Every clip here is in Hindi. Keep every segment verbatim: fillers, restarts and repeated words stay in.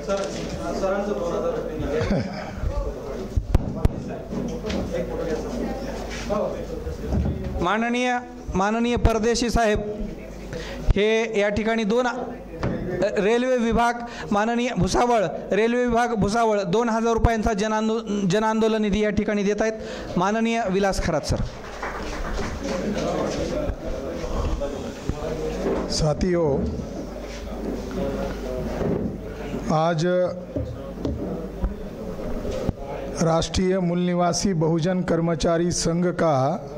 माननीय माननीय परदेशी साहेब, हे या ठिकाणी दोन रेल्वे विभाग माननीय भुसावळ रेल्वे विभाग भुसावळ दोन हजार रुपयांचा जनांदो जनआंदोलन निधी या ठिकाणी देत आहेत. माननीय विलास खरात सर. साथियों, आज राष्ट्रीय मूल निवासी बहुजन कर्मचारी संघ का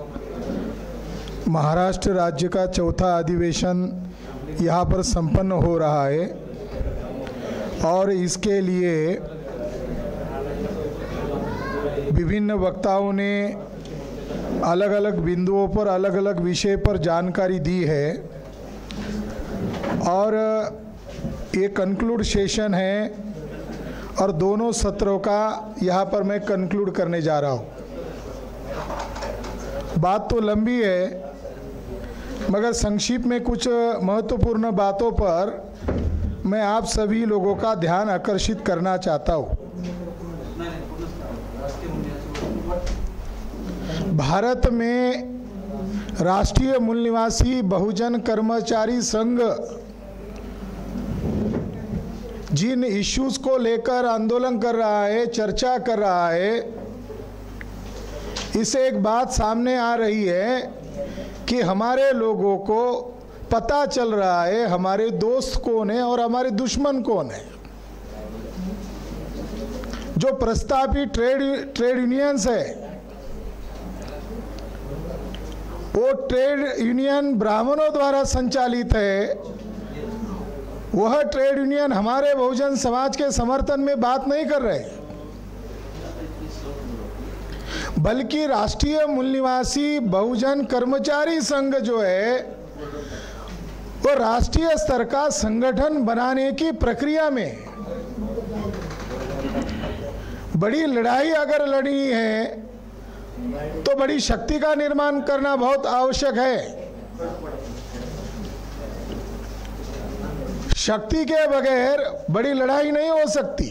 महाराष्ट्र राज्य का चौथा अधिवेशन यहाँ पर संपन्न हो रहा है और इसके लिए विभिन्न वक्ताओं ने अलग अलग बिंदुओं पर अलग अलग विषय पर जानकारी दी है और ये कंक्लूड सेशन है और दोनों सत्रों का यहाँ पर मैं कंक्लूड करने जा रहा हूँ. बात तो लंबी है मगर संक्षिप्त में कुछ महत्वपूर्ण बातों पर मैं आप सभी लोगों का ध्यान आकर्षित करना चाहता हूँ. भारत में राष्ट्रीय मूल निवासी बहुजन कर्मचारी संघ जिन इश्यूज को लेकर आंदोलन कर रहा है, चर्चा कर रहा है, इससे एक बात सामने आ रही है कि हमारे लोगों को पता चल रहा है हमारे दोस्त कौन है और हमारे दुश्मन कौन है. जो प्रस्तावित ट्रेड ट्रेड यूनियंस है वो ट्रेड यूनियन ब्राह्मणों द्वारा संचालित है. वह ट्रेड यूनियन हमारे बहुजन समाज के समर्थन में बात नहीं कर रहे, बल्कि राष्ट्रीय मूल निवासी बहुजन कर्मचारी संघ जो है वो राष्ट्रीय स्तर का संगठन बनाने की प्रक्रिया में बड़ी लड़ाई अगर लड़नी है तो बड़ी शक्ति का निर्माण करना बहुत आवश्यक है. शक्ति के बगैर बड़ी लड़ाई नहीं हो सकती.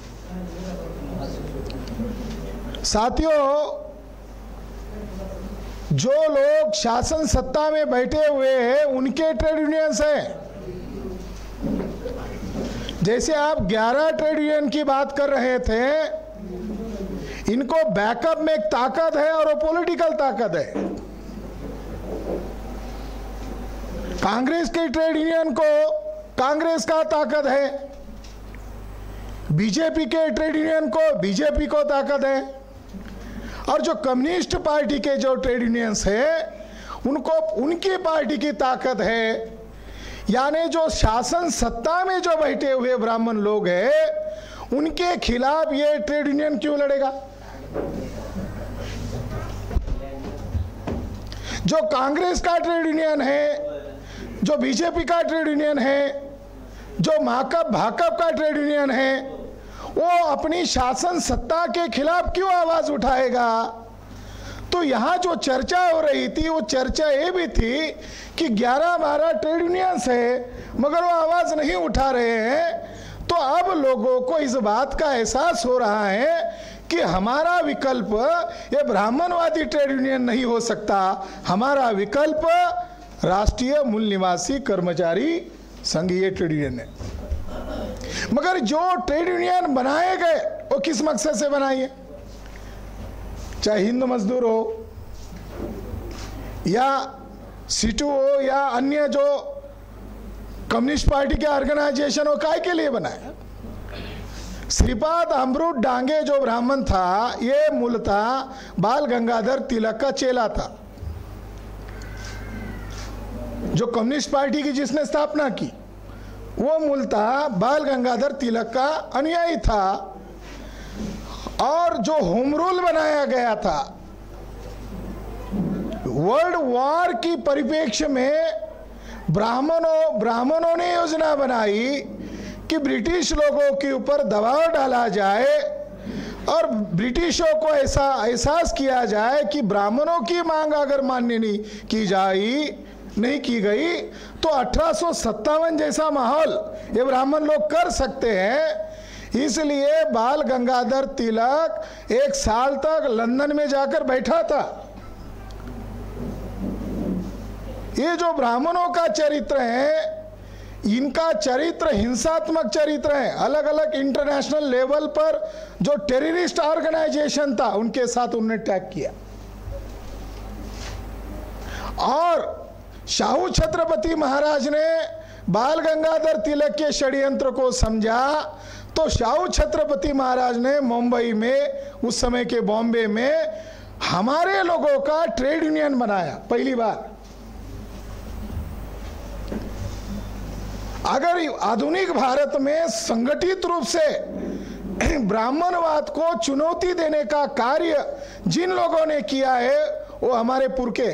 साथियों, जो लोग शासन सत्ता में बैठे हुए हैं उनके ट्रेड यूनियंस हैं. जैसे आप ग्यारह ट्रेड यूनियन की बात कर रहे थे, इनको बैकअप में एक ताकत है और वो पॉलिटिकल ताकत है. कांग्रेस के ट्रेड यूनियन को कांग्रेस का ताकत है, बीजेपी के ट्रेड यूनियन को बीजेपी को ताकत है और जो कम्युनिस्ट पार्टी के जो ट्रेड यूनियंस है उनको उनकी पार्टी की ताकत है. यानी जो शासन सत्ता में जो बैठे हुए ब्राह्मण लोग हैं उनके खिलाफ ये ट्रेड यूनियन क्यों लड़ेगा? जो कांग्रेस का ट्रेड यूनियन है, जो बीजेपी का ट्रेड यूनियन है, जो माकप भाकप का ट्रेड यूनियन है, वो अपनी शासन सत्ता के खिलाफ क्यों आवाज उठाएगा? तो यहाँ जो चर्चा हो रही थी वो चर्चा ये भी थी कि ग्यारह बारह ट्रेड यूनियंस है मगर वो आवाज नहीं उठा रहे हैं. तो अब लोगों को इस बात का एहसास हो रहा है कि हमारा विकल्प ये ब्राह्मणवादी ट्रेड यूनियन नहीं हो सकता, हमारा विकल्प राष्ट्रीय मूल निवासी कर्मचारी संघ ये ट्रेड यूनियन है. मगर जो ट्रेड यूनियन बनाए गए वो किस मकसद से बनाई है? चाहे हिंद मजदूर हो या सीटू हो या अन्य जो कम्युनिस्ट पार्टी के ऑर्गेनाइजेशन हो, काय के लिए बनाए? श्रीपाद अमृत डांगे जो ब्राह्मण था ये मूलतः बाल गंगाधर तिलक का चेला था. जो कम्युनिस्ट पार्टी की जिसने स्थापना की वो मूलतः बाल गंगाधर तिलक का अनुयायी था. और जो होम रूल बनाया गया था वर्ल्ड वॉर की परिप्रेक्ष्य में ब्राह्मणों ब्राह्मणों ने योजना बनाई कि ब्रिटिश लोगों के ऊपर दबाव डाला जाए और ब्रिटिशों को ऐसा एहसास किया जाए कि ब्राह्मणों की मांग अगर मान्य नहीं की जाए नहीं की गई तो अठारह सौ सत्तावन जैसा माहौल ये ब्राह्मण लोग कर सकते हैं. इसलिए बाल गंगाधर तिलक एक साल तक लंदन में जाकर बैठा था। ये जो ब्राह्मणों का चरित्र है, इनका चरित्र हिंसात्मक चरित्र है। अलग अलग इंटरनेशनल लेवल पर जो टेररिस्ट ऑर्गेनाइजेशन था उनके साथ उन्होंने टैग किया। और शाहू छत्रपति महाराज ने बाल गंगाधर तिलक के षड्यंत्र को समझा तो शाहू छत्रपति महाराज ने मुंबई में, उस समय के बॉम्बे में, हमारे लोगों का ट्रेड यूनियन बनाया पहली बार। अगर आधुनिक भारत में संगठित रूप से ब्राह्मणवाद को चुनौती देने का कार्य जिन लोगों ने किया है वो हमारे पुरखे।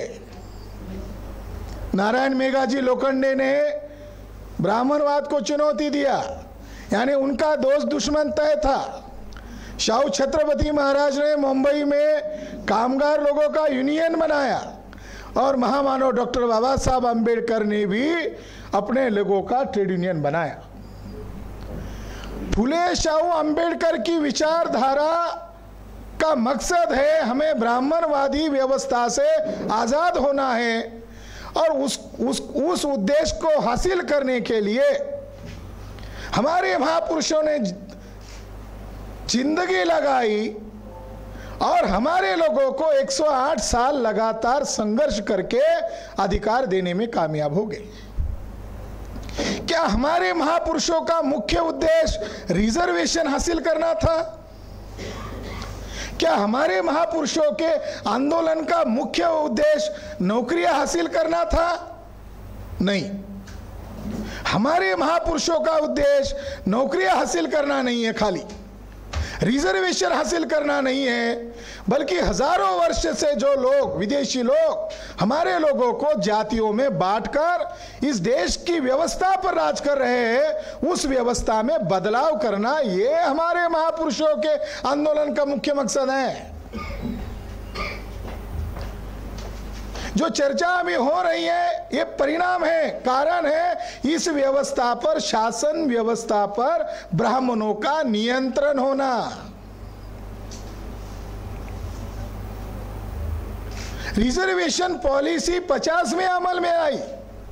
नारायण मेघाजी लोखंडे ने ब्राह्मणवाद को चुनौती दिया, यानी उनका दोस्त दुश्मन तय था। शाहू छत्रपति महाराज ने मुंबई में कामगार लोगों का यूनियन बनाया और महामानव डॉक्टर बाबा साहब अंबेडकर ने भी अपने लोगों का ट्रेड यूनियन बनाया। फुले शाहू अंबेडकर की विचारधारा का मकसद है हमें ब्राह्मणवादी व्यवस्था से आजाद होना है और उस उस उस उद्देश्य को हासिल करने के लिए हमारे महापुरुषों ने जिंदगी लगाई और हमारे लोगों को एक सौ आठ साल लगातार संघर्ष करके अधिकार देने में कामयाब हो गए। क्या हमारे महापुरुषों का मुख्य उद्देश्य रिजर्वेशन हासिल करना था? क्या हमारे महापुरुषों के आंदोलन का मुख्य उद्देश्य नौकरियां हासिल करना था? नहीं, हमारे महापुरुषों का उद्देश्य नौकरियां हासिल करना नहीं है, खाली रिजर्वेशन हासिल करना नहीं है, बल्कि हजारों वर्ष से जो लोग, विदेशी लोग हमारे लोगों को जातियों में बांटकर इस देश की व्यवस्था पर राज कर रहे हैं, उस व्यवस्था में बदलाव करना, ये हमारे महापुरुषों के आंदोलन का मुख्य मकसद है। जो चर्चा अभी हो रही है ये परिणाम है, कारण है इस व्यवस्था पर, शासन व्यवस्था पर ब्राह्मणों का नियंत्रण होना। रिजर्वेशन पॉलिसी पचास में अमल में आई,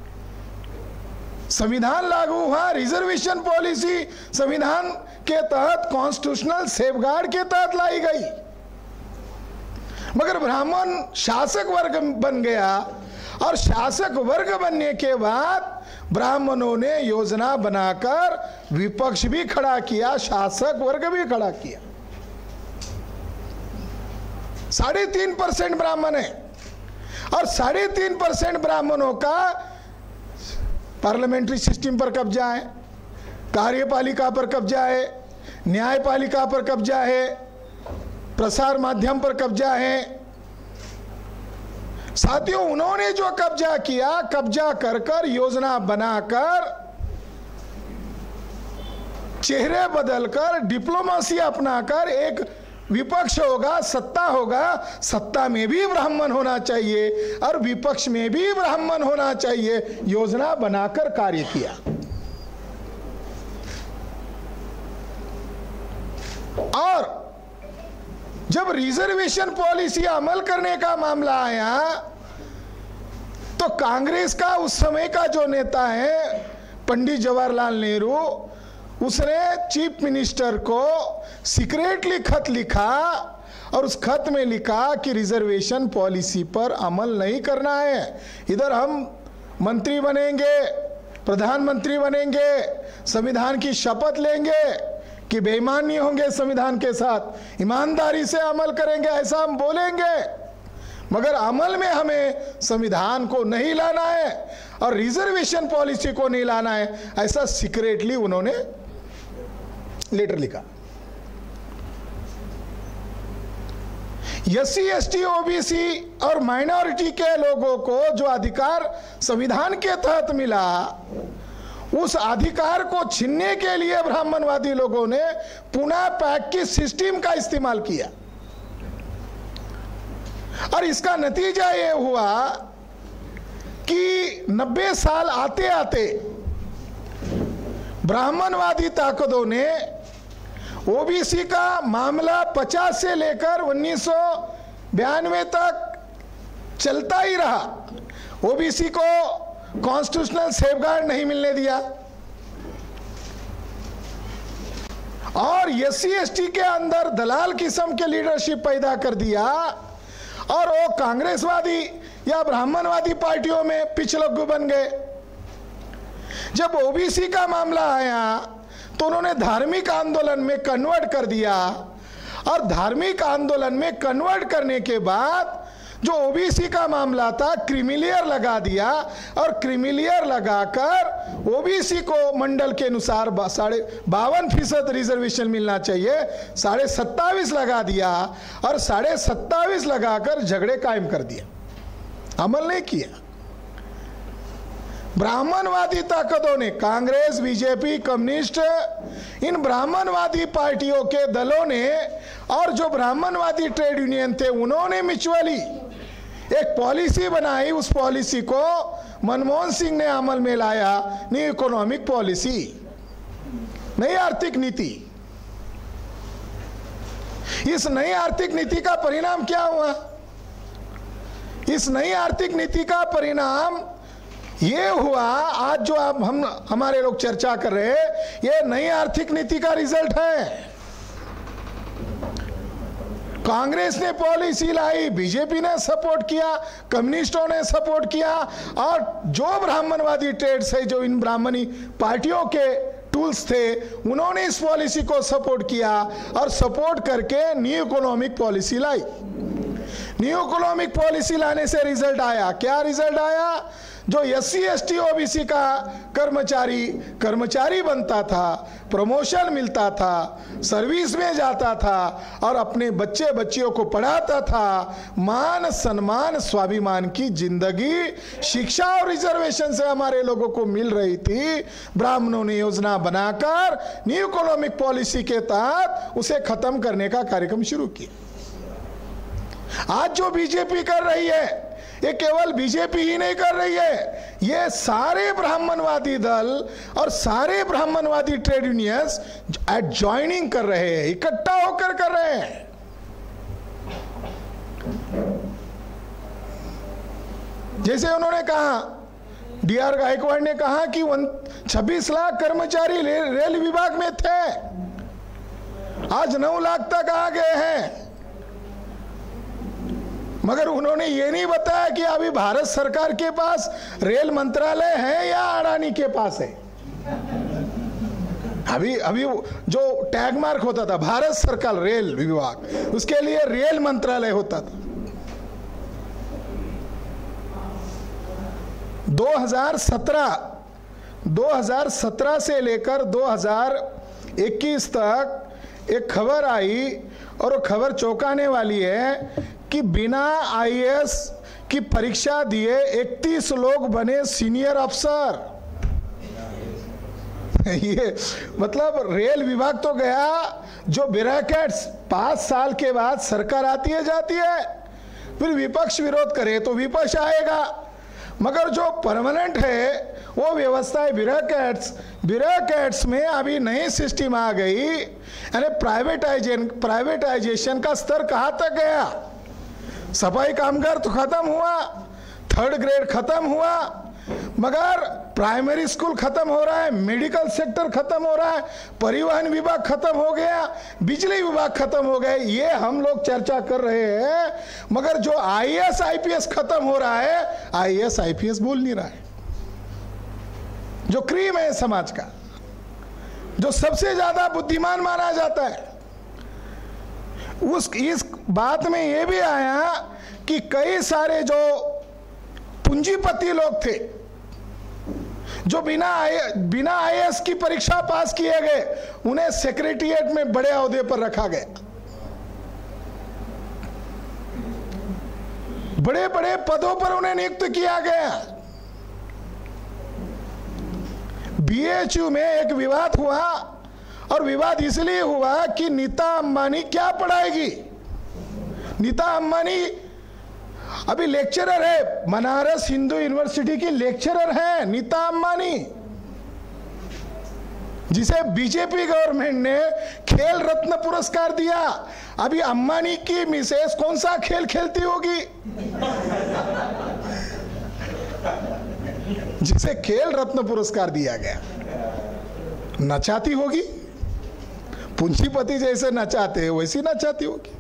संविधान लागू हुआ, रिजर्वेशन पॉलिसी संविधान के तहत कॉन्स्टिट्यूशनल सेफगार्ड के तहत लाई गई, मगर ब्राह्मण शासक वर्ग बन गया और शासक वर्ग बनने के बाद ब्राह्मणों ने योजना बनाकर विपक्ष भी खड़ा किया, शासक वर्ग भी खड़ा किया। साढ़े तीन परसेंट ब्राह्मण है और साढ़े तीन परसेंट ब्राह्मणों का पार्लियामेंट्री सिस्टम पर कब्जा है, कार्यपालिका पर कब्जा है, न्यायपालिका पर कब्जा है, प्रसार माध्यम पर कब्जा है। साथियों, उन्होंने जो कब्जा किया, कब्जा कर कर योजना बनाकर, चेहरे बदलकर, डिप्लोमेसी अपनाकर एक विपक्ष होगा, सत्ता होगा, सत्ता में भी ब्राह्मण होना चाहिए और विपक्ष में भी ब्राह्मण होना चाहिए, योजना बनाकर कार्य किया। और जब रिजर्वेशन पॉलिसी अमल करने का मामला आया तो कांग्रेस का उस समय का जो नेता है पंडित जवाहरलाल नेहरू, उसने चीफ मिनिस्टर को सीक्रेटली खत लिखा और उस खत में लिखा कि रिजर्वेशन पॉलिसी पर अमल नहीं करना है। इधर हम मंत्री बनेंगे, प्रधानमंत्री बनेंगे, संविधान की शपथ लेंगे कि बेईमान नहीं होंगे संविधान के साथ, ईमानदारी से अमल करेंगे, ऐसा हम बोलेंगे, मगर अमल में हमें संविधान को नहीं लाना है और रिजर्वेशन पॉलिसी को नहीं लाना है, ऐसा सीक्रेटली उन्होंने लेटर लिखा। S C S T OBC और माइनॉरिटी के लोगों को जो अधिकार संविधान के तहत मिला, उस अधिकार को छीनने के लिए ब्राह्मणवादी लोगों ने पुनः पैक की सिस्टम का इस्तेमाल किया और इसका नतीजा यह हुआ कि नब्बे साल आते आते ब्राह्मणवादी ताकतों ने ओबीसी का मामला पचास से लेकर उन्नीस सौ बयानवे तक चलता ही रहा। ओबीसी को कॉन्स्टिट्यूशनल सेफगार्ड नहीं मिलने दिया और एससी एसटी के अंदर दलाल किस्म के लीडरशिप पैदा कर दिया और वो कांग्रेसवादी या ब्राह्मणवादी पार्टियों में पिछलग्गू बन गए। जब ओबीसी का मामला आया तो उन्होंने धार्मिक आंदोलन में कन्वर्ट कर दिया और धार्मिक आंदोलन में कन्वर्ट करने के बाद जो ओबीसी का मामला था क्रीमिलियर लगा दिया और क्रीमिलियर लगाकर ओबीसी को मंडल के अनुसार साढ़े बावन फीसद रिजर्वेशन मिलना चाहिए, साढ़े सत्तावीस लगा दिया और साढ़े सत्तावीस लगाकर झगड़े कायम कर दिया, अमल नहीं किया। ब्राह्मणवादी ताकतों ने, कांग्रेस, बीजेपी, कम्युनिस्ट, इन ब्राह्मणवादी पार्टियों के दलों ने और जो ब्राह्मणवादी ट्रेड यूनियन थे उन्होंने म्यूचुअली एक पॉलिसी बनाई। उस पॉलिसी को मनमोहन सिंह ने अमल में लाया, न्यू इकोनॉमिक पॉलिसी, नई आर्थिक नीति। इस नई आर्थिक नीति का परिणाम क्या हुआ? इस नई आर्थिक नीति का परिणाम ये हुआ, आज जो आप हम हमारे लोग चर्चा कर रहे हैं, ये नई आर्थिक नीति का रिजल्ट है। कांग्रेस ने पॉलिसी लाई, बीजेपी ने सपोर्ट किया, कम्युनिस्टों ने सपोर्ट किया और जो ब्राह्मणवादी ट्रेड्स है, जो इन ब्राह्मणी पार्टियों के टूल्स थे, उन्होंने इस पॉलिसी को सपोर्ट किया और सपोर्ट करके न्यू इकोनॉमिक पॉलिसी लाई। न्यू इकोनॉमिक पॉलिसी लाने से रिजल्ट आया, क्या रिजल्ट आया? जो एससी एसटी ओबीसी का कर्मचारी कर्मचारी बनता था, प्रमोशन मिलता था, सर्विस में जाता था और अपने बच्चे बच्चियों को पढ़ाता था, मान सम्मान स्वाभिमान की जिंदगी शिक्षा और रिजर्वेशन से हमारे लोगों को मिल रही थी। ब्राह्मणों ने योजना बनाकर न्यू इकोनॉमिक पॉलिसी के तहत उसे खत्म करने का कार्यक्रम शुरू किया। आज जो बीजेपी कर रही है, ये केवल बीजेपी ही नहीं कर रही है, ये सारे ब्राह्मणवादी दल और सारे ब्राह्मणवादी ट्रेड यूनियंस ज्वाइनिंग कर रहे हैं, इकट्ठा होकर कर रहे हैं। जैसे उन्होंने कहा, डी आर गायकवाड़ ने कहा कि छब्बीस लाख कर्मचारी रेल विभाग में थे, आज नौ लाख तक आ गए हैं। मगर उन्होंने ये नहीं बताया कि अभी भारत सरकार के पास रेल मंत्रालय है या अडानी के पास है। अभी अभी जो टैग मार्क होता था भारत सरकार रेल विभाग, उसके लिए रेल मंत्रालय होता था। दो हज़ार सत्रह दो हज़ार सत्रह से लेकर दो हज़ार इक्कीस तक एक खबर आई और वो खबर चौंकाने वाली है कि बिना आई ए एस की परीक्षा दिए इकतीस लोग बने सीनियर अफसर। ये मतलब रेल विभाग तो गया, जो ब्यूरोक्रेट्स पांच साल के बाद सरकार आती है जाती है, फिर विपक्ष विरोध करे तो विपक्ष आएगा, मगर जो परमानेंट है वो व्यवस्था है ब्यूरोक्रेट्स। ब्यूरोक्रेट्स में अभी नई सिस्टम आ गई, यानी प्राइवेटाइजेशन प्राइवेटाइजेशन का स्तर कहाँ तक गया? सफाई कामगार तो खत्म हुआ, थर्ड ग्रेड खत्म हुआ, मगर प्राइमरी स्कूल खत्म हो रहा है, मेडिकल सेक्टर खत्म हो रहा है, परिवहन विभाग खत्म हो गया, बिजली विभाग खत्म हो गए। ये हम लोग चर्चा कर रहे हैं, मगर जो I A S I P S खत्म हो रहा है, I A S I P S बोल नहीं रहा है। जो क्रीम है समाज का, जो सबसे ज्यादा बुद्धिमान माना जाता है, उस इस बात में यह भी आया कि कई सारे जो पूंजीपति लोग थे, जो बिना बिना आई ए एस की परीक्षा पास किए गए, उन्हें सेक्रेटेरिएट में बड़े ओहदे पर रखा गया। बड़े बड़े पदों पर उन्हें नियुक्त किया गया। बी एच यू में एक विवाद हुआ, और विवाद इसलिए हुआ कि नीता अंबानी क्या पढ़ाएगी। नीता अंबानी अभी लेक्चरर है, बनारस हिंदू यूनिवर्सिटी की लेक्चरर है नीता अंबानी। जिसे बीजेपी गवर्नमेंट ने खेल रत्न पुरस्कार दिया। अभी अंबानी की मिसेस कौन सा खेल खेलती होगी जिसे खेल रत्न पुरस्कार दिया गया? नचाती होगी, पूंजीपति जैसे नचाते हैं वैसी नचाती होगी।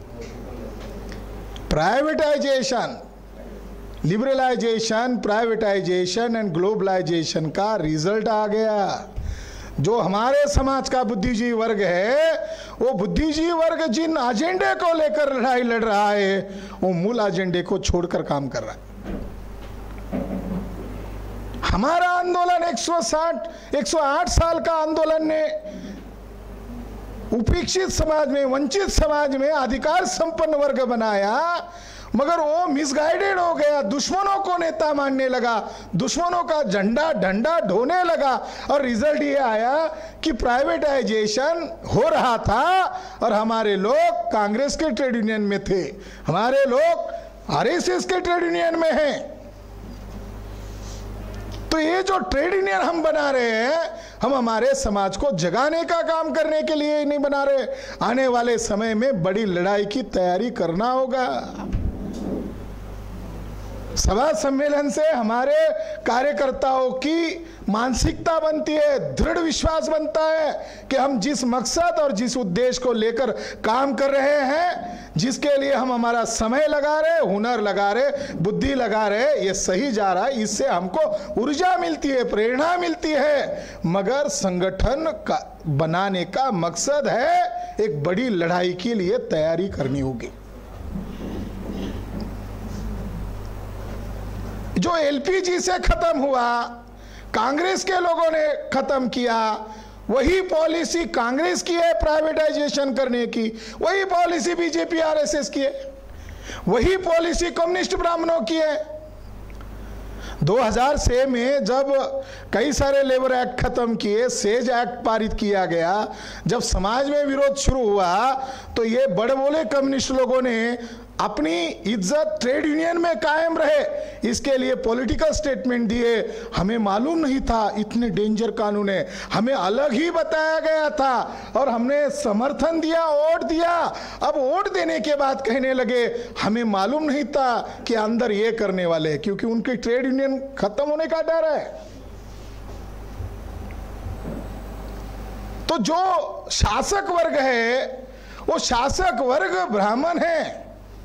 Privatisation, liberalisation, privatisation and globalisation का रिजल्ट आ गया। जो हमारे समाज का बुद्धिजीवी वर्ग है, वो बुद्धिजीवी वर्ग जिन एजेंडे को लेकर लड़ाई लड़ रहा है, वो मूल एजेंडे को छोड़कर काम कर रहा है। हमारा आंदोलन एक सौ साठ एक सौ आठ साल का आंदोलन ने उपेक्षित समाज में, वंचित समाज में अधिकार संपन्न वर्ग बनाया, मगर वो मिसगाइडेड हो गया, दुश्मनों को नेता मानने लगा, दुश्मनों का झंडा डंडा ढोने लगा, और रिजल्ट ये आया कि प्राइवेटाइजेशन हो रहा था और हमारे लोग कांग्रेस के ट्रेड यूनियन में थे, हमारे लोग आरएसएस के ट्रेड यूनियन में हैं। तो ये जो ट्रेड यूनियन हम बना रहे हैं, हम हमारे समाज को जगाने का काम करने के लिए नहीं बना रहे। आने वाले समय में बड़ी लड़ाई की तैयारी करना होगा। सभा सम्मेलन से हमारे कार्यकर्ताओं की मानसिकता बनती है, दृढ़ विश्वास बनता है कि हम जिस मकसद और जिस उद्देश्य को लेकर काम कर रहे हैं, जिसके लिए हम हमारा समय लगा रहे, हुनर लगा रहे, बुद्धि लगा रहे, ये सही जा रहा है। इससे हमको ऊर्जा मिलती है, प्रेरणा मिलती है। मगर संगठन का बनाने का मकसद है एक बड़ी लड़ाई के लिए तैयारी करनी होगी। जो एलपीजी से खत्म हुआ, कांग्रेस के लोगों ने खत्म किया, वही पॉलिसी कांग्रेस की है प्राइवेटाइजेशन करने की, वही पॉलिसी बीजेपी आरएसएस की है, वही पॉलिसी कम्युनिस्ट ब्राह्मणों की है। दो हज़ार छह में जब कई सारे लेबर एक्ट खत्म किए, सेज एक्ट पारित किया गया, जब समाज में विरोध शुरू हुआ, तो ये बड़े बोले कम्युनिस्ट लोगों ने अपनी इज्जत ट्रेड यूनियन में कायम रहे, इसके लिए पॉलिटिकल स्टेटमेंट दिए। हमें मालूम नहीं था इतने डेंजर कानून है, हमें अलग ही बताया गया था और हमने समर्थन दिया, वोट दिया। अब वोट देने के बाद कहने लगे हमें मालूम नहीं था कि अंदर ये करने वाले हैं, क्योंकि उनकी ट्रेड यूनियन खत्म होने का डर है। तो जो शासक वर्ग है, वो शासक वर्ग ब्राह्मण है,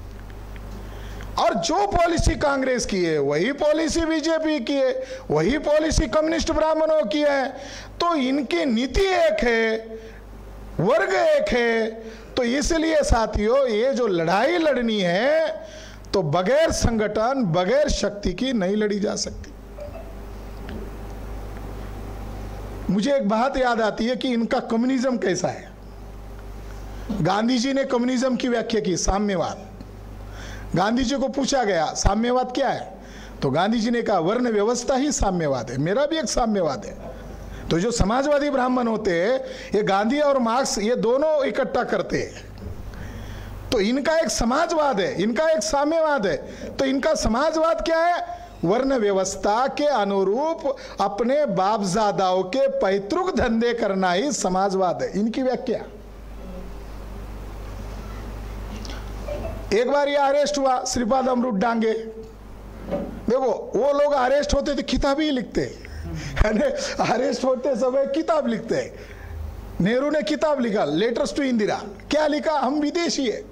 और जो पॉलिसी कांग्रेस की है वही पॉलिसी बीजेपी की है, वही पॉलिसी कम्युनिस्ट ब्राह्मणों की है। तो इनकी नीति एक है, वर्ग एक है। तो इसलिए साथियों, ये जो लड़ाई लड़नी है तो बगैर संगठन, बगैर शक्ति की नहीं लड़ी जा सकती। मुझे एक बात याद आती है कि इनका कम्युनिज्म कैसा है। गांधी जी ने कम्युनिज्म की व्याख्या की, साम्यवाद। गांधी जी को पूछा गया साम्यवाद क्या है, तो गांधी जी ने कहा वर्ण व्यवस्था ही साम्यवाद है, मेरा भी एक साम्यवाद है। तो जो समाजवादी ब्राह्मण होते हैं, ये गांधी और मार्क्स ये दोनों इकट्ठा करते हैं। तो इनका एक समाजवाद है, इनका एक साम्यवाद है। तो इनका समाजवाद क्या है? वर्ण व्यवस्था के अनुरूप अपने बापजादाओं के पैतृक धंधे करना ही समाजवाद है, इनकी व्याख्या। एक बार ये अरेस्ट हुआ, श्रीपाद अमृत डांगे। देखो, वो लोग अरेस्ट होते थे किताब ही लिखते, अरेस्ट होते समय किताब लिखते। नेहरू ने किताब लिखा, लेटर्स टू इंदिरा। क्या लिखा? हम विदेशी है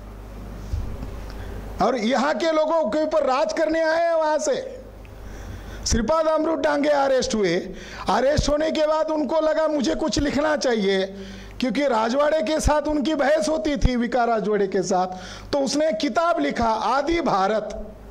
और यहाँ के लोगों के ऊपर राज करने आए हैं वहां से। श्रीपाद अमृत डांगे अरेस्ट हुए। अरेस्ट होने के बाद उनको लगा मुझे कुछ लिखना चाहिए, क्योंकि राजवाड़े के साथ उनकी बहस होती थी, विकार राजवाड़े के साथ। तो उसने किताब लिखा, आदि भारत।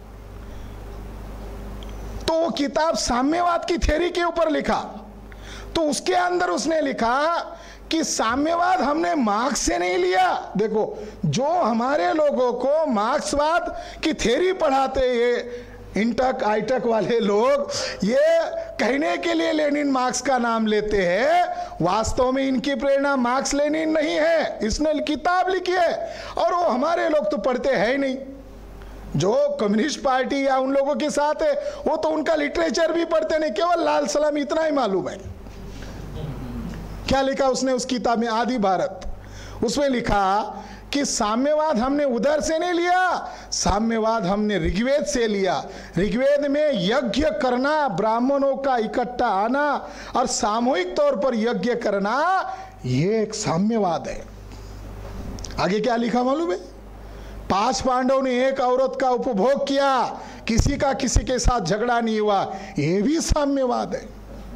तो वो किताब साम्यवाद की थ्योरी के ऊपर लिखा। तो उसके अंदर उसने लिखा कि साम्यवाद हमने मार्क्स से नहीं लिया। देखो, जो हमारे लोगों को मार्क्सवाद की थ्योरी पढ़ाते, ये इंटक आईटक वाले लोग, ये कहने के लिए लेनिन मार्क्स का नाम लेते हैं, वास्तव में इनकी प्रेरणा मार्क्स लेनिन नहीं है। इसने किताब लिखी है और वो हमारे लोग तो पढ़ते हैं ही नहीं। जो कम्युनिस्ट पार्टी या उन लोगों के साथ है, वो तो उनका लिटरेचर भी पढ़ते नहीं, केवल लाल सलाम इतना ही मालूम है क्या लिखा उसने उस किताब में, आदि भारत, उसमें लिखा कि साम्यवाद हमने उधर से नहीं लिया, साम्यवाद हमने ऋग्वेद से लिया। ऋग्वेद में यज्ञ करना, ब्राह्मणों का इकट्ठा आना और सामूहिक तौर पर यज्ञ करना, ये एक साम्यवाद है। आगे क्या लिखा मालूम है? पांच पांडव ने एक औरत का उपभोग किया, किसी का किसी के साथ झगड़ा नहीं हुआ, ये भी साम्यवाद है।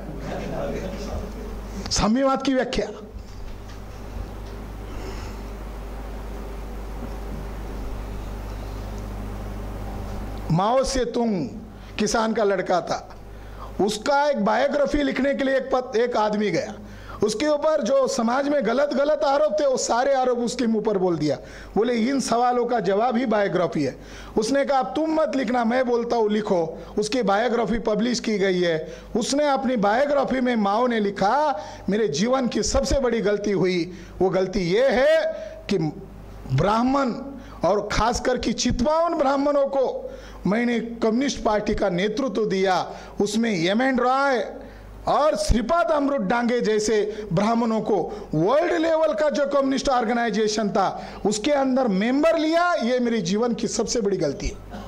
साम्यवाद की व्याख्या माओ से तुंग, किसान का लड़का था, उसका एक बायोग्राफी लिखने के लिए एक पत, एक आदमी गया, उसके ऊपर जो समाज में गलत गलत आरोप थे वो सारे आरोप उसके मुंह पर बोल दिया। बोले इन सवालों का जवाब ही बायोग्राफी है। उसने कहा अब तुम मत लिखना, मैं बोलता हूँ, लिखो। उसकी बायोग्राफी पब्लिश की गई है। उसने अपनी बायोग्राफी में माओ ने लिखा, मेरे जीवन की सबसे बड़ी गलती हुई, वो गलती ये है कि ब्राह्मण और खासकर कि चितपावन ब्राह्मणों को मैंने कम्युनिस्ट पार्टी का नेतृत्व दिया। उसमें एम एन रॉय और श्रीपाद अमृत डांगे जैसे ब्राह्मणों को वर्ल्ड लेवल का जो कम्युनिस्ट ऑर्गेनाइजेशन था उसके अंदर मेंबर लिया, ये मेरे जीवन की सबसे बड़ी गलती है।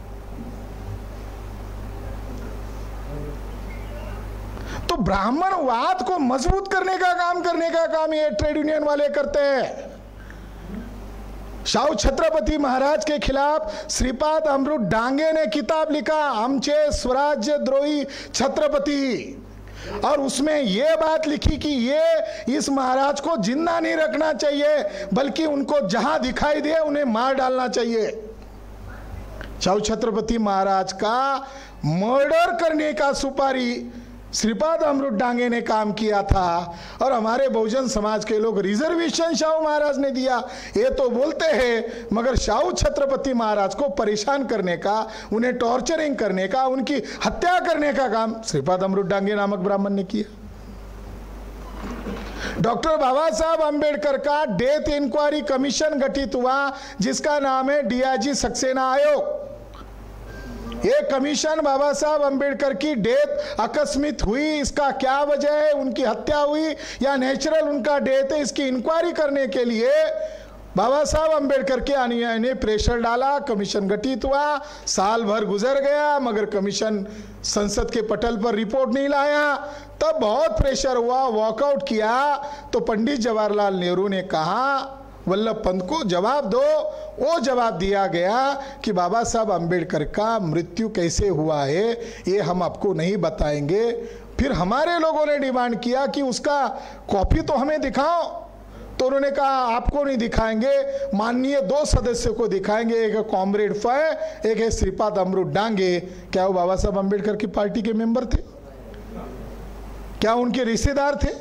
तो ब्राह्मणवाद को मजबूत करने का काम करने का काम ये ट्रेड यूनियन वाले करते हैं। शाहू छत्रपति महाराज के खिलाफ श्रीपाद अमृत डांगे ने किताब लिखा, आमचे स्वराज्य द्रोही छत्रपति, और उसमें यह बात लिखी कि ये इस महाराज को जिंदा नहीं रखना चाहिए, बल्कि उनको जहां दिखाई दे उन्हें मार डालना चाहिए। शाहू छत्रपति महाराज का मर्डर करने का सुपारी श्रीपाद अमृत डांगे ने काम किया था, और हमारे बहुजन समाज के लोग रिजर्वेशन शाहू महाराज ने दिया ये तो बोलते हैं, मगर शाहू छत्रपति महाराज को परेशान करने का, उन्हें टॉर्चरिंग करने का, उनकी हत्या करने का काम श्रीपाद अमृत डांगे नामक ब्राह्मण ने किया। डॉक्टर बाबा साहब अंबेडकर का डेथ इंक्वायरी कमीशन गठित हुआ जिसका नाम है डी आई जी सक्सेना आयोग। ये कमीशन बाबा साहब अंबेडकर की डेथ आकस्मिक हुई, इसका क्या वजह है, उनकी हत्या हुई या नेचुरल उनका डेथ है, इसकी इंक्वायरी करने के लिए बाबा साहब अंबेडकर के अनुयायी ने प्रेशर डाला। कमीशन गठित हुआ, साल भर गुजर गया मगर कमीशन संसद के पटल पर रिपोर्ट नहीं लाया। तब बहुत प्रेशर हुआ, वॉकआउट किया, तो पंडित जवाहरलाल नेहरू ने कहा वल्लभ पंत को जवाब दो। वो जवाब दिया गया कि बाबा साहब अंबेडकर का मृत्यु कैसे हुआ है ये हम आपको नहीं बताएंगे। फिर हमारे लोगों ने डिमांड किया कि उसका कॉपी तो हमें दिखाओ, तो उन्होंने कहा आपको नहीं दिखाएंगे, माननीय दो सदस्यों को दिखाएंगे, एक है कॉमरेड फय, एक है श्रीपाद अमृत डांगे। क्या वो बाबा साहब अंबेडकर की पार्टी के मेंबर थे? क्या उनके रिश्तेदार थे?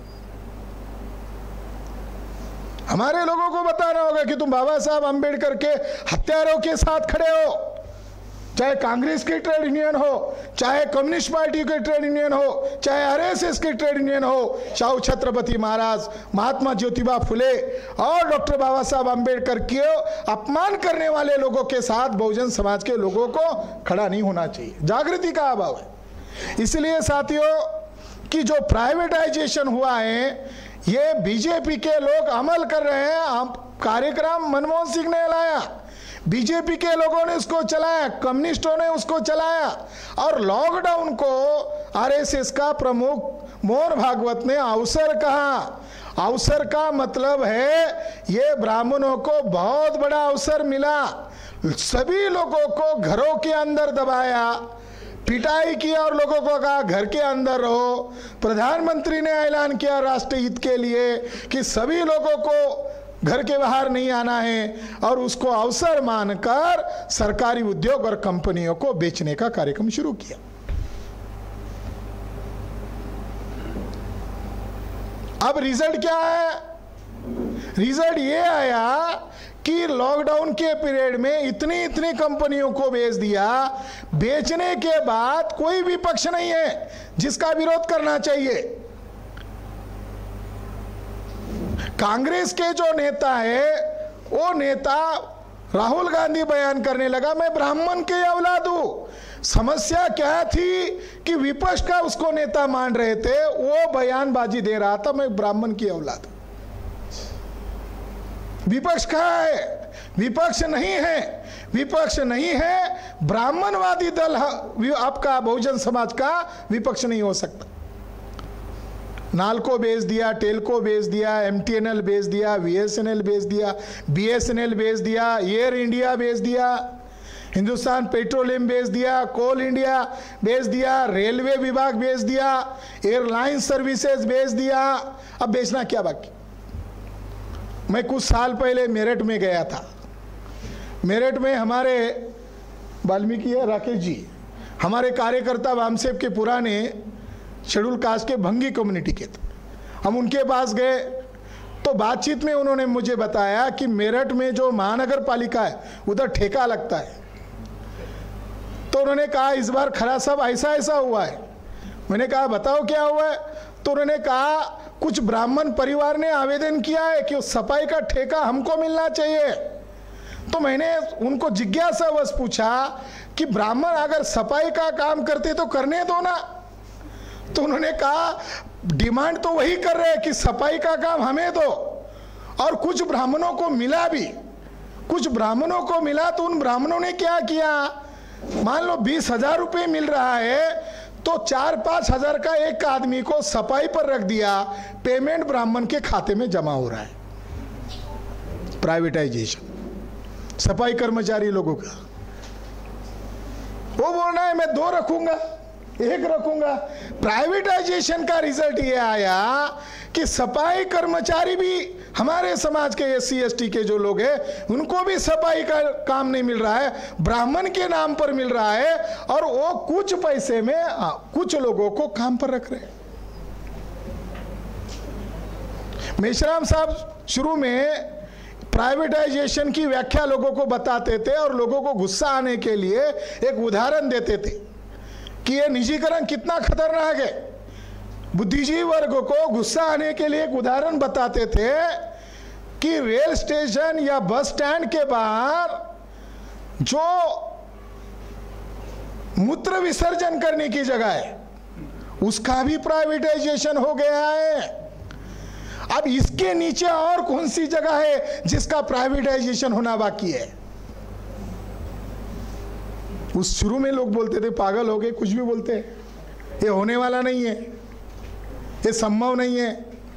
हमारे लोगों को बताना होगा कि तुम बाबा साहब अंबेडकर के हत्यारों के साथ खड़े हो, चाहे कांग्रेस की ट्रेड यूनियन हो, चाहे कम्युनिस्ट पार्टी की ट्रेड यूनियन हो, चाहे आर एस एस की ट्रेड यूनियन हो। शाहू छत्रपति महाराज, महात्मा ज्योतिबा फुले और डॉक्टर बाबा साहब अंबेडकर के अपमान करने वाले लोगों के साथ बहुजन समाज के लोगों को खड़ा नहीं होना चाहिए। जागृति का अभाव है। इसलिए साथियों कि जो प्राइवेटाइजेशन हुआ है ये बीजेपी के लोग अमल कर रहे हैं। कार्यक्रम मनमोहन सिंह ने लाया, बीजेपी के लोगों ने उसको चलाया, कम्युनिस्टों ने उसको चलाया, और लॉकडाउन को आर एस एस का प्रमुख मोहन भागवत ने अवसर कहा। अवसर का मतलब है ये ब्राह्मणों को बहुत बड़ा अवसर मिला। सभी लोगों को घरों के अंदर दबाया, पिटाई किया और लोगों को कहा घर के अंदर रहो। प्रधानमंत्री ने ऐलान किया राष्ट्रीय हित के लिए कि सभी लोगों को घर के बाहर नहीं आना है, और उसको अवसर मानकर सरकारी उद्योग और कंपनियों को बेचने का कार्यक्रम शुरू किया। अब रिजल्ट क्या है? रिजल्ट ये आया कि लॉकडाउन के पीरियड में इतनी इतनी कंपनियों को बेच दिया। बेचने के बाद कोई भी पक्ष नहीं है जिसका विरोध करना चाहिए। कांग्रेस के जो नेता है वो नेता राहुल गांधी बयान करने लगा मैं ब्राह्मण के औलाद हूं, समस्या क्या थी कि विपक्ष का उसको नेता मान रहे थे, वो बयानबाजी दे रहा था मैं ब्राह्मण की औलाद। विपक्ष कहाँ है? विपक्ष नहीं है, विपक्ष नहीं है। ब्राह्मणवादी दल आपका बहुजन समाज का विपक्ष नहीं हो सकता। नालको बेच दिया, टेलको बेच दिया, एमटीएनएल बेच दिया, वीएसएनएल बेच दिया, बीएसएनएल बेच दिया, एयर इंडिया बेच दिया, हिंदुस्तान पेट्रोलियम बेच दिया, कोल इंडिया बेच दिया, रेलवे विभाग बेच दिया, एयरलाइन सर्विसेज बेच दिया। अब बेचना क्या बाकी? मैं कुछ साल पहले मेरठ में गया था। मेरठ में हमारे वाल्मीकि है राकेश जी, हमारे कार्यकर्ता वामसेब के पुराने शेड्यूल कास्ट के भंगी कम्युनिटी के थे। हम उनके पास गए तो बातचीत में उन्होंने मुझे बताया कि मेरठ में जो महानगर पालिका है उधर ठेका लगता है। तो उन्होंने कहा इस बार खरा साहब ऐसा ऐसा हुआ है। मैंने कहा बताओ क्या हुआ है? तो उन्होंने कहा कुछ ब्राह्मण परिवार ने आवेदन किया है कि उस सफाई का ठेका हमको मिलना चाहिए। तो मैंने उनको जिज्ञासावश पूछा कि ब्राह्मण अगर सफाई का काम करते तो करने दो ना। तो उन्होंने कहा डिमांड तो वही कर रहे हैं कि सफाई का काम हमें दो। और कुछ ब्राह्मणों को मिला भी, कुछ ब्राह्मणों को मिला। तो उन ब्राह्मणों ने क्या किया, मान लो बीस हजार रुपये मिल रहा है तो चार पांच हजार का एक आदमी को सफाई पर रख दिया, पेमेंट ब्राह्मण के खाते में जमा हो रहा है। प्राइवेटाइजेशन सफाई कर्मचारी लोगों का। वो बोल रहा है मैं दो रखूंगा, एक रखूंगा। प्राइवेटाइजेशन का रिजल्ट ये आया कि सफाई कर्मचारी भी हमारे समाज के एस सी एस टी के जो लोग हैं उनको भी सफाई का काम नहीं मिल रहा है, ब्राह्मण के नाम पर मिल रहा है। और वो कुछ पैसे में आ, कुछ लोगों को काम पर रख रहे हैं। मेश्राम साहब शुरू में प्राइवेटाइजेशन की व्याख्या लोगों को बताते थे और लोगों को गुस्सा आने के लिए एक उदाहरण देते थे कि ये निजीकरण कितना खतरनाक है। बुद्धिजीवी वर्ग को गुस्सा आने के लिए एक उदाहरण बताते थे कि रेल स्टेशन या बस स्टैंड के बाहर जो मूत्र विसर्जन करने की जगह है उसका भी प्राइवेटाइजेशन हो गया है। अब इसके नीचे और कौन सी जगह है जिसका प्राइवेटाइजेशन होना बाकी है? उस शुरू में लोग बोलते थे पागल हो गए, कुछ भी बोलते हैं, ये होने वाला नहीं है, ये संभव नहीं है।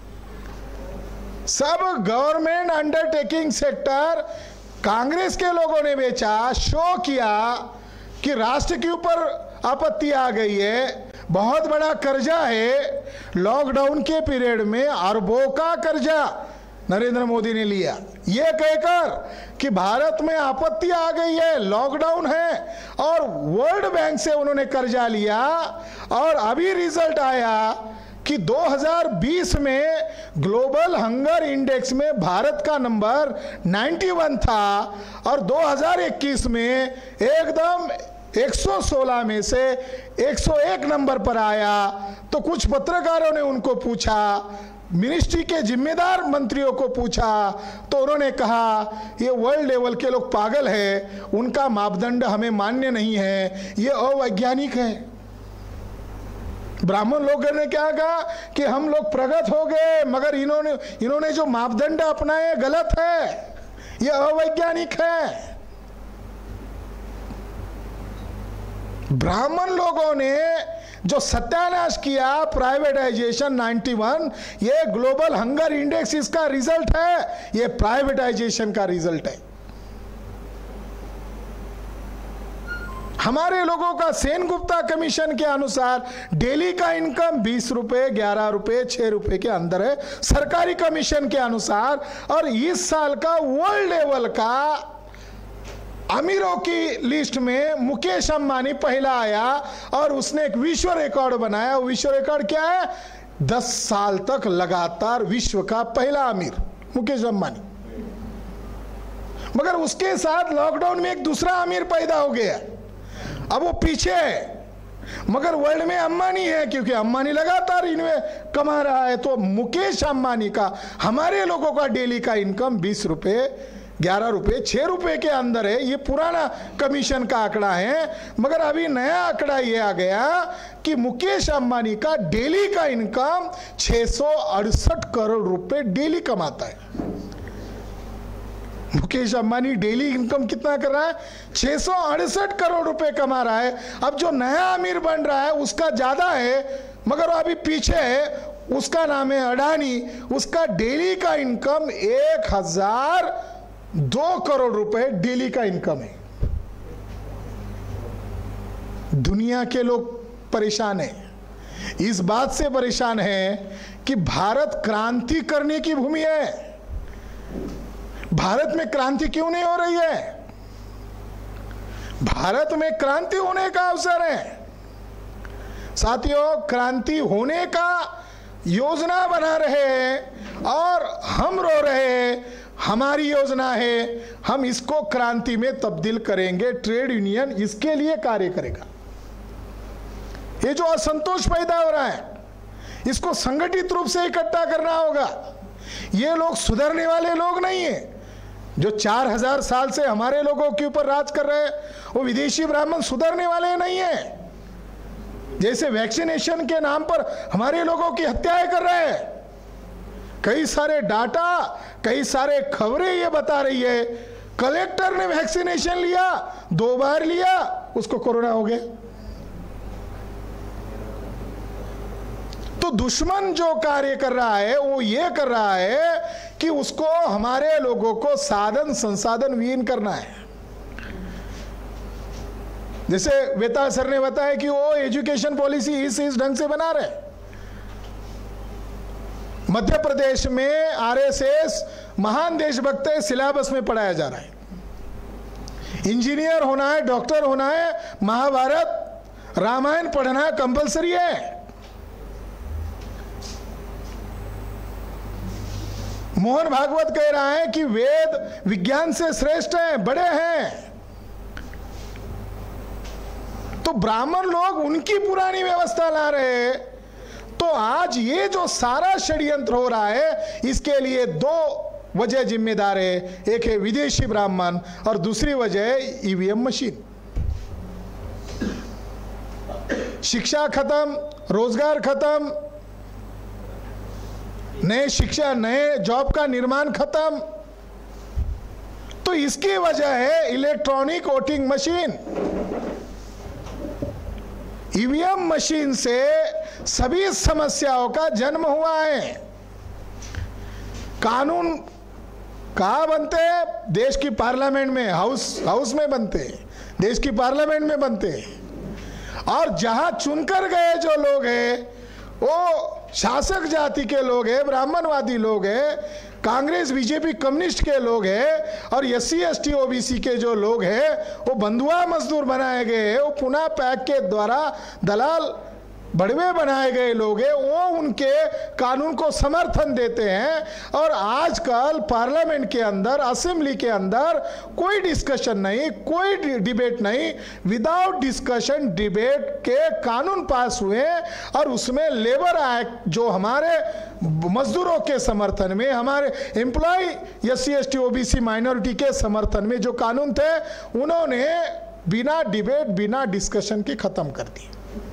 सब गवर्नमेंट अंडरटेकिंग सेक्टर कांग्रेस के लोगों ने बेचा, शो किया कि राष्ट्र के ऊपर आपत्ति आ गई है, बहुत बड़ा कर्जा है। लॉकडाउन के पीरियड में अरबों का कर्जा नरेंद्र मोदी ने लिया, ये कहकर कि भारत में आपत्ति आ गई है, लॉकडाउन है, और वर्ल्ड बैंक से उन्होंने कर्जा लिया। और अभी रिजल्ट आया कि दो हज़ार बीस में ग्लोबल हंगर इंडेक्स में भारत का नंबर इक्यानवे था और दो हज़ार इक्कीस में एकदम एक सौ सोलह में से एक सौ एक नंबर पर आया। तो कुछ पत्रकारों ने उनको पूछा, मिनिस्ट्री के जिम्मेदार मंत्रियों को पूछा, तो उन्होंने कहा ये वर्ल्ड लेवल के लोग पागल हैं, उनका मापदंड हमें मान्य नहीं है, ये अवैज्ञानिक है। ब्राह्मण लोगों ने क्या कहा कि हम लोग प्रगत हो गए, मगर इन्होंने इन्होंने जो मापदंड अपनाए गलत है, ये अवैज्ञानिक है। ब्राह्मण लोगों ने जो सत्यानाश किया प्राइवेटाइजेशन इक्यानवे, ये ग्लोबल हंगर इंडेक्स इसका रिजल्ट है, ये प्राइवेटाइजेशन का रिजल्ट है। हमारे लोगों का सेन गुप्ता कमीशन के अनुसार डेली का इनकम बीस रुपए, ग्यारह रुपए, छह रुपए के अंदर है सरकारी कमीशन के अनुसार। और इस साल का वर्ल्ड लेवल का अमीरों की लिस्ट में मुकेश अंबानी पहला आया और उसने एक विश्व रिकॉर्ड बनाया। विश्व रिकॉर्ड क्या है? दस साल तक लगातार विश्व का पहला अमीर मुकेश अंबानी। मगर उसके साथ लॉकडाउन में एक दूसरा अमीर पैदा हो गया, अब वो पीछे है, मगर वर्ल्ड में अंबानी है क्योंकि अंबानी लगातार इनमें कमा रहा है। तो मुकेश अंबानी का, हमारे लोगों का डेली का इनकम बीस रुपए, ग्यारह रुपये छः रुपये के अंदर है। ये पुराना कमीशन का आंकड़ा है, मगर अभी नया आंकड़ा ये आ गया कि मुकेश अंबानी का डेली का इनकम छः सौ अड़सठ करोड़ रुपए डेली कमाता है। मुकेश अंबानी डेली इनकम कितना कर रहा है? छः सौ अड़सठ करोड़ रुपए कमा रहा है। अब जो नया अमीर बन रहा है उसका ज्यादा है, मगर वो अभी पीछे है। उसका नाम है अडानी, उसका डेली का इनकम एक हजार दो करोड़ रुपए डेली का इनकम है। दुनिया के लोग परेशान हैं, इस बात से परेशान हैं कि भारत क्रांति करने की भूमि है। भारत में क्रांति क्यों नहीं हो रही है? भारत में क्रांति होने का अवसर है साथियों। क्रांति होने का योजना बना रहे हैं और हम रो रहे हैं। हमारी योजना है, हम इसको क्रांति में तब्दील करेंगे। ट्रेड यूनियन इसके लिए कार्य करेगा। ये जो असंतोष पैदा हो रहा है, इसको संगठित रूप से इकट्ठा करना होगा। ये लोग सुधरने वाले लोग नहीं है। जो चार हजार साल से हमारे लोगों के ऊपर राज कर रहे हैं, वो विदेशी ब्राह्मण सुधरने वाले नहीं है। जैसे वैक्सीनेशन के नाम पर हमारे लोगों की हत्याएं कर रहे हैं। कई सारे डाटा, कई सारे खबरें ये बता रही है, कलेक्टर ने वैक्सीनेशन लिया, दो बार लिया, उसको कोरोना हो गया। तो दुश्मन जो कार्य कर रहा है वो ये कर रहा है कि उसको हमारे लोगों को साधन संसाधन विहीन करना है। जैसे वेता सर ने बताया कि वो एजुकेशन पॉलिसी इस इस ढंग से बना रहे। मध्य प्रदेश में आरएसएस महान देशभक्त है, सिलेबस में पढ़ाया जा रहा है। इंजीनियर होना है, डॉक्टर होना है, महाभारत रामायण पढ़ना कंपलसरी है। मोहन भागवत कह रहा है कि वेद विज्ञान से श्रेष्ठ हैं, बड़े हैं। तो ब्राह्मण लोग उनकी पुरानी व्यवस्था ला रहे हैं। तो आज ये जो सारा षड्यंत्र हो रहा है, इसके लिए दो वजह जिम्मेदार है। एक है विदेशी ब्राह्मण और दूसरी वजह है ईवीएम मशीन। शिक्षा खत्म, रोजगार खत्म, नए शिक्षा नए जॉब का निर्माण खत्म। तो इसकी वजह है electronic voting machine. EVM machine से सभी समस्याओं का जन्म हुआ है। कानून कहाँ बनते हैं? देश की पार्लियामेंट में, हाउस हाउस में बनते हैं, देश की पार्लियामेंट में बनते हैं। और जहां चुनकर गए जो लोग हैं वो शासक जाति के लोग हैं, ब्राह्मणवादी लोग हैं, कांग्रेस बीजेपी कम्युनिस्ट के लोग हैं, और S C S T OBC के जो लोग हैं वो बंधुआ मजदूर बनाए गए हैं। वो पुनः पैक के द्वारा दलाल बड़वे बनाए गए लोग हैं। वो उनके कानून को समर्थन देते हैं। और आजकल पार्लियामेंट के अंदर, असेंबली के अंदर कोई डिस्कशन नहीं, कोई डिबेट नहीं, विदाउट डिस्कशन डिबेट के कानून पास हुए। और उसमें लेबर एक्ट जो हमारे मजदूरों के समर्थन में, हमारे employ S C S T OBC minority के समर्थन में जो कानून थे, उन्होंने बिना डिबेट बिना डिस्कशन के खत्म कर दिए।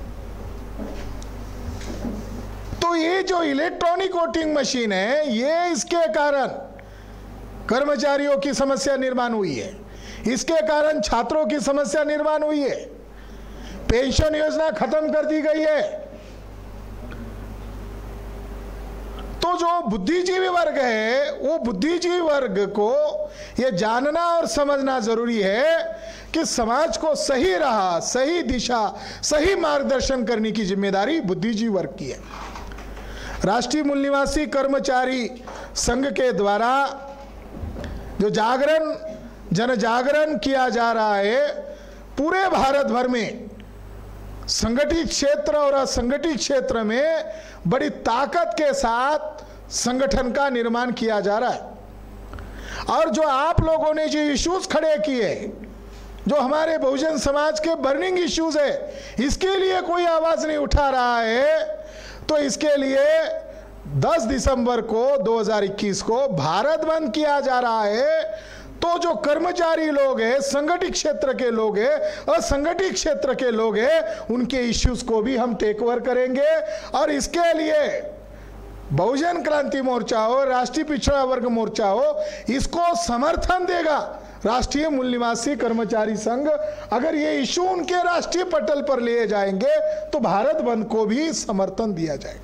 तो ये जो इलेक्ट्रॉनिक वोटिंग मशीन है, ये इसके कारण कर्मचारियों की समस्या निर्माण हुई है, इसके कारण छात्रों की समस्या निर्माण हुई है, पेंशन योजना खत्म कर दी गई है। तो जो बुद्धिजीवी वर्ग है, वो बुद्धिजीवी वर्ग को ये जानना और समझना जरूरी है कि समाज को सही राह, सही दिशा, सही मार्गदर्शन करने की जिम्मेदारी बुद्धिजीवी वर्ग की है। राष्ट्रीय मूल निवासी कर्मचारी संघ के द्वारा जो जागरण, जन जागरण किया जा रहा है, पूरे भारत भर में संगठित क्षेत्र और असंगठित क्षेत्र में बड़ी ताकत के साथ संगठन का निर्माण किया जा रहा है। और जो आप लोगों ने जो इश्यूज खड़े किए, जो हमारे बहुजन समाज के बर्निंग इश्यूज है, इसके लिए कोई आवाज नहीं उठा रहा है। तो इसके लिए दस दिसंबर को दो हज़ार इक्कीस को भारत बंद किया जा रहा है। तो जो कर्मचारी लोग हैं, संगठित क्षेत्र के लोग हैं, असंगठित क्षेत्र के लोग हैं, उनके इश्यूज को भी हम टेक ओवर करेंगे। और इसके लिए बहुजन क्रांति मोर्चा हो, राष्ट्रीय पिछड़ा वर्ग मोर्चा हो, इसको समर्थन देगा राष्ट्रीय मूल निवासी कर्मचारी संघ। अगर ये इशू उनके राष्ट्रीय पटल पर लिए जाएंगे तो भारत बंद को भी समर्थन दिया जाएगा।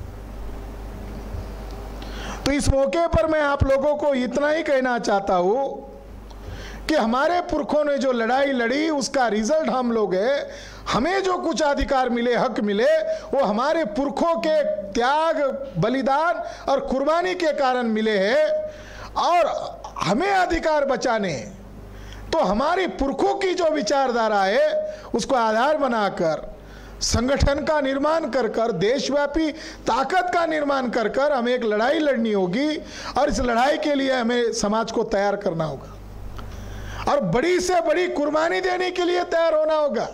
तो इस मौके पर मैं आप लोगों को इतना ही कहना चाहता हूं कि हमारे पुरखों ने जो लड़ाई लड़ी उसका रिजल्ट हम लोग है। हमें जो कुछ अधिकार मिले, हक मिले, वो हमारे पुरखों के त्याग, बलिदान और कुर्बानी के कारण मिले हैं। और हमें अधिकार बचाने तो हमारी पुरखों की जो विचारधारा है उसको आधार बनाकर संगठन का निर्माण कर कर, देशव्यापी ताकत का निर्माण कर कर हमें एक लड़ाई लड़नी होगी। और इस लड़ाई के लिए हमें समाज को तैयार करना होगा और बड़ी से बड़ी कुर्बानी देने के लिए तैयार होना होगा।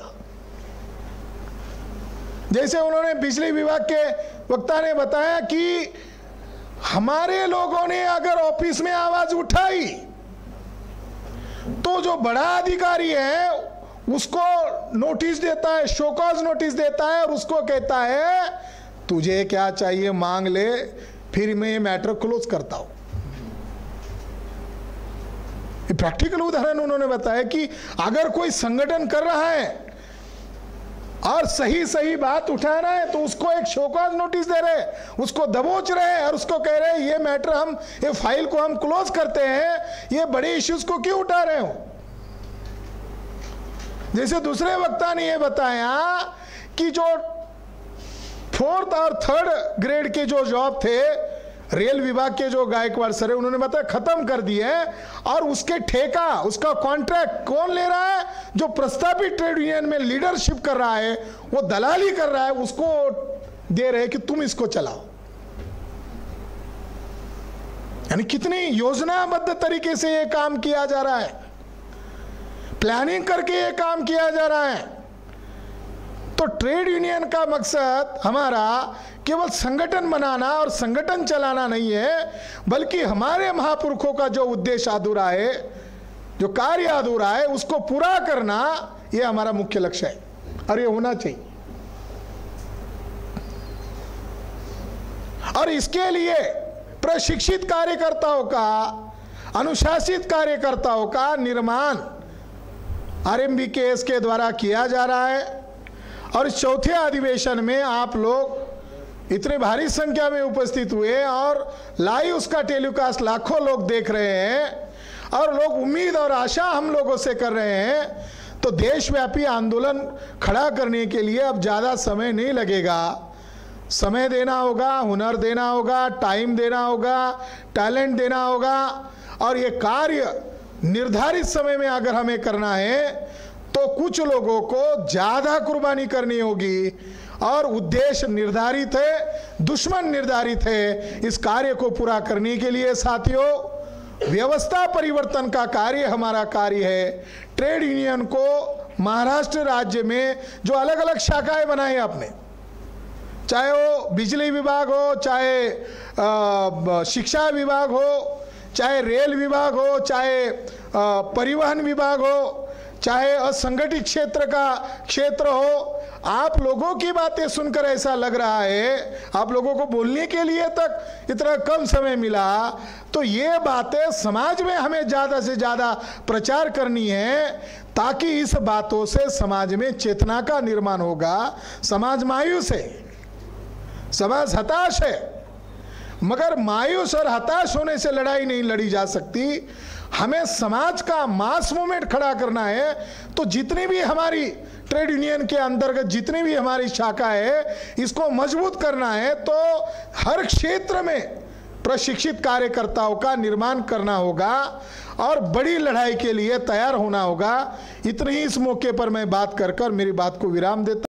जैसे उन्होंने बिजली विभाग के वक्ता ने बताया कि हमारे लोगों ने अगर ऑफिस में आवाज उठाई तो जो बड़ा अधिकारी है उसको नोटिस देता है, शोकॉज नोटिस देता है और उसको कहता है तुझे क्या चाहिए मांग ले, फिर मैं ये मैटर क्लोज करता हूं। प्रैक्टिकल उदाहरण उन्होंने बताया कि अगर कोई संगठन कर रहा है और सही सही बात उठा रहा है तो उसको एक शोकॉज नोटिस दे रहे, उसको दबोच रहे और उसको कह रहे ये मैटर हम, ये फाइल को हम क्लोज करते हैं, ये बड़े इश्यूज को क्यों उठा रहे हो। जैसे दूसरे वक्ता ने ये बताया कि जो फोर्थ और थर्ड ग्रेड के जो जॉब थे रेल विभाग के जो गायकवाड़ सर है उन्होंने बताया खत्म कर दिए और उसके ठेका, उसका कॉन्ट्रैक्ट कौन ले रहा है, जो प्रस्तावित ट्रेड यूनियन में लीडरशिप कर रहा है, वो दलाली कर रहा है, उसको दे रहे कि तुम इसको चलाओ। यानी कितनी योजनाबद्ध तरीके से ये काम किया जा रहा है, प्लानिंग करके ये काम किया जा रहा है। तो ट्रेड यूनियन का मकसद हमारा केवल संगठन बनाना और संगठन चलाना नहीं है, बल्कि हमारे महापुरुषों का जो उद्देश्य अधूरा है, जो कार्य अधूरा है, उसको पूरा करना ये हमारा मुख्य लक्ष्य है और ये होना चाहिए। और इसके लिए प्रशिक्षित कार्यकर्ताओं का, अनुशासित कार्यकर्ताओं का निर्माण आरएमबीकेएस के द्वारा किया जा रहा है। और इस चौथे अधिवेशन में आप लोग इतने भारी संख्या में उपस्थित हुए और लाइव उसका टेलीकास्ट लाखों लोग देख रहे हैं और लोग उम्मीद और आशा हम लोगों से कर रहे हैं। तो देशव्यापी आंदोलन खड़ा करने के लिए अब ज़्यादा समय नहीं लगेगा। समय देना होगा, हुनर देना होगा, टाइम देना होगा, टैलेंट देना होगा। और ये कार्य निर्धारित समय में अगर हमें करना है तो कुछ लोगों को ज़्यादा कुर्बानी करनी होगी। और उद्देश्य निर्धारित है, दुश्मन निर्धारित है। इस कार्य को पूरा करने के लिए साथियों व्यवस्था परिवर्तन का कार्य हमारा कार्य है। ट्रेड यूनियन को महाराष्ट्र राज्य में जो अलग अलग शाखाएं बनाई आपने, चाहे वो बिजली विभाग हो, चाहे आ, शिक्षा विभाग हो, चाहे रेल विभाग हो, चाहे परिवहन विभाग हो, चाहे असंगठित क्षेत्र का क्षेत्र हो, आप लोगों की बातें सुनकर ऐसा लग रहा है, आप लोगों को बोलने के लिए तक इतना कम समय मिला, तो ये बातें समाज में हमें ज़्यादा से ज़्यादा प्रचार करनी है, ताकि इस बातों से समाज में चेतना का निर्माण होगा। समाज मायूस है, समाज हताश है, मगर मायूस और हताश होने से लड़ाई नहीं लड़ी जा सकती। हमें समाज का मास मूवमेंट खड़ा करना है। तो जितनी भी हमारी ट्रेड यूनियन के अंतर्गत जितनी भी हमारी शाखा है, इसको मजबूत करना है। तो हर क्षेत्र में प्रशिक्षित कार्यकर्ताओं का निर्माण करना होगा और बड़ी लड़ाई के लिए तैयार होना होगा। इतनी ही इस मौके पर मैं बात कर कर मेरी बात को विराम देता